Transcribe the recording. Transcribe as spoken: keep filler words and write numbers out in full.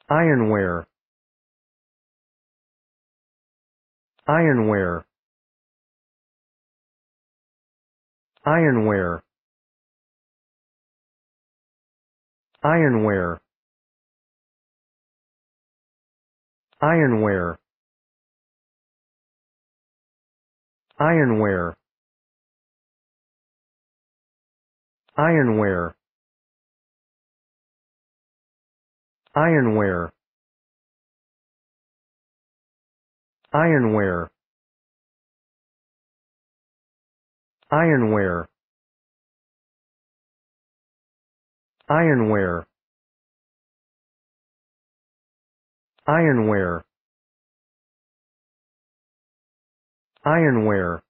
Ironware. Ironware. Ironware. Ironware. Ironware. Ironware. Ironware. Ironware. Ironware. Ironware. Ironware. Ironware. Ironware.